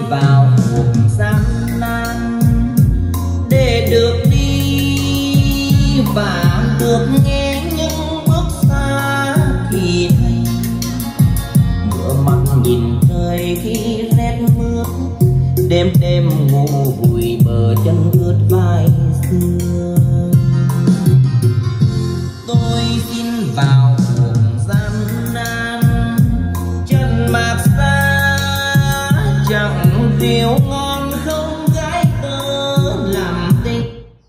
vào cuộc gian nan để được đi và được nghe những bước xa thì hay. Ngửa mặt nhìn trời khi rét mướt, đêm đêm ngủ vùi bờ chân ướt vai xưa. Tôi xin vào cuộc gian nan, chân mạc xa chẳng rượu ngon không gái tơ làm tình.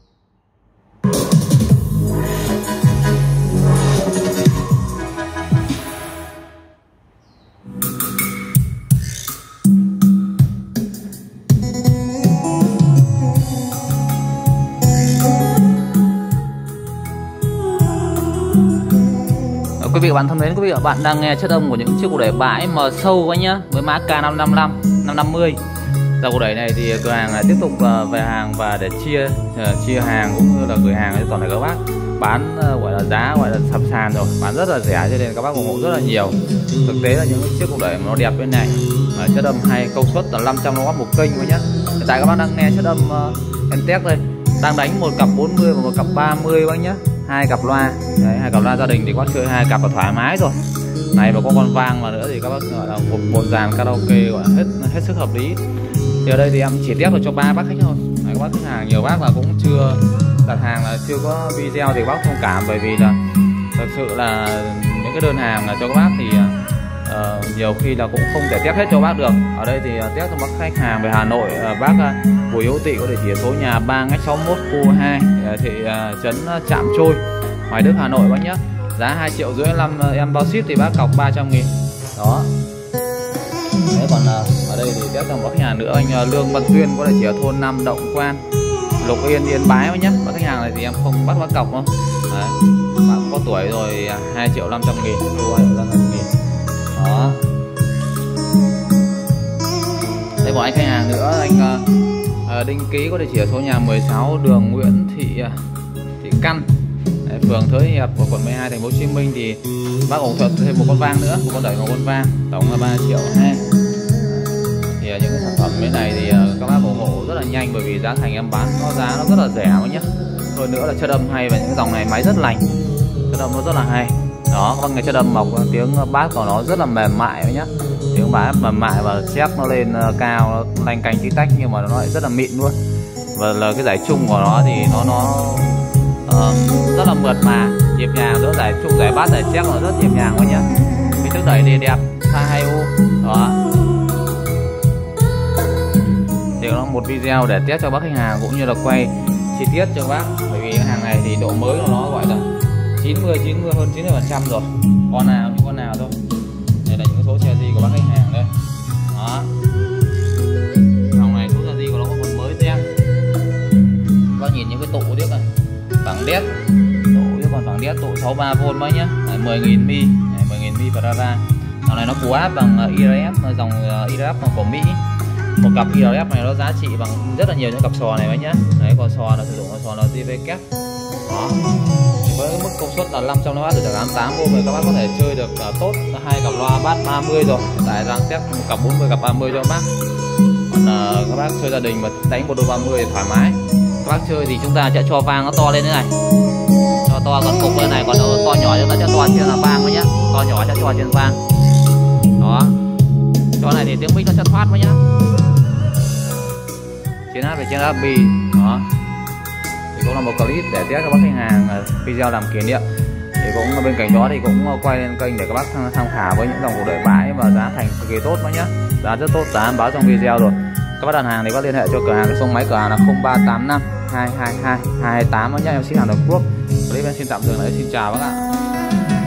Quý vị và bạn thân mến, quý vị và bạn đang nghe chất âm của những chiếc củ đẩy bãi mà sâu anh nhá, với mã K555 550. Dòng củ đẩy này thì cửa hàng tiếp tục về hàng và để chia hàng cũng như là gửi hàng cho toàn thể các bác. Bán gọi là giá gọi là sập sàn rồi, bán rất là rẻ cho nên các bác ủng hộ rất là nhiều. Thực tế là những chiếc củ đẩy mà nó đẹp bên này, chất âm hay, công suất là 500W một kênh thôi nhá. Hiện tại các bác đang nghe chất âm Entec đây, đang đánh một cặp 40 và một cặp 30 bác nhá. Hai cặp loa, đấy, hai cặp loa gia đình thì có chơi hai cặp là thoải mái rồi. Này mà có con vang mà nữa thì các bác gọi là một dàn karaoke gọi là hết sức hợp lý. Thì ở đây thì em chỉ test được cho 3 bác khách thôi. Đấy, các bác khách hàng nhiều bác là cũng chưa đặt hàng, là chưa có video thì bác thông cảm, bởi vì là thật sự là những cái đơn hàng là cho các bác thì nhiều khi là cũng không thể test hết cho bác được. Ở đây thì test cho bác khách hàng về Hà Nội, bác Bùi Hữu Tị có địa chỉ số nhà 3ngách61 khu 2 thị trấn Trạm Trôi, Hoài Đức, Hà Nội bác nhé. Giá 2,5 triệu em bao ship thì bác cọc 300.000 đó. Thế còn ở đây thì test cho bác khách hàng nữa, anh Lương Văn Tuyên có địa chỉ ở thôn Nam Động Quan, Lục Yên, Yên Bái bác nhé. Bác khách hàng này thì em không bắt bác cọc đâu. Đấy, bác có tuổi rồi, 2,5 triệu, 2,500.000 đó. Đây còn anh khách hàng nữa, anh Đinh Ký có địa chỉ ở số nhà 16 đường Nguyễn Thị Căn, phường Thới Hiệp của quận 12 thành phố Hồ Chí Minh, thì bác ủng hộ thêm một con vang nữa, một con đẩy, một con vang, tổng là 3 triệu ha. Thì những cái sản phẩm bên này thì các bác ủng hộ rất là nhanh, bởi vì giá thành em bán giá nó rất là rẻ nhá. Hơn nữa là chất âm hay, và những dòng này máy rất lành, chất âm nó rất là hay đó. Các bác nghe chất âm mộc, tiếng bass của nó rất là mềm mại nhá, tiếng bass mềm mại và chép nó lên cao, nó lanh canh tí tách, nhưng mà nó lại rất là mịn luôn. Và là cái giải chung của nó thì nó rất là mượt mà, nhịp nhàng, giữa giải chung, giải bass, giải chép nó rất nhịp nhàng nhá. Cái thức đẩy thì đẹp, K2U đó. Thì nó một video để test cho bác khách hàng cũng như là quay chi tiết cho bác, bởi vì hàng này thì độ mới của nó gọi là 90 hơn 90% rồi, con nào như con nào thôi. Đây là những số series của bác khách hàng đây đó. Dòng này số series của nó còn mới xem. Bác nhìn những cái tụ tiếp này, phẳng đét, tụ chứ còn phẳng đét, tụ 63V mấy nhá, 10.000 mi, 10.000 mi Prada. Dòng này nó phù áp bằng IRF, dòng IRF của Mỹ. Một cặp IRF này nó giá trị bằng rất là nhiều những cặp sò này mấy nhá. Đấy, con sò là sử dụng con sò là JVK đó. Với mức công suất là 500W từ 88V thì các bác có thể chơi được tốt hai cặp loa bass 30 rồi. Hiện tại đang test một cặp 40, cặp 30 cho bác. Còn các bác chơi gia đình mà đánh một đôi 30 thì thoải mái. Các bác chơi thì chúng ta sẽ cho vang nó to lên thế này, cho to con cục lên này, còn to nhỏ chúng ta sẽ to trên là vang với nhá, to nhỏ sẽ cho trên vang đó. Cho này thì tiếng mic nó sẽ thoát với nhá, trên hát về trên HB đó. Thì cũng là một clip để test cho bác khách hàng video làm kỷ niệm. Thì cũng bên cạnh đó thì cũng quay lên kênh để các bác tham khảo với những dòng củ đẩy bãi và giá thành cực kỳ tốt đó nhá, giá rất tốt, giá báo trong video rồi. Các bác đặt hàng thì có liên hệ cho cửa hàng, cái số máy cửa hàng là 0385 222 228 nhé, em ship hàng toàn quốc. Clip em xin tạm dừng lại, xin chào bác ạ.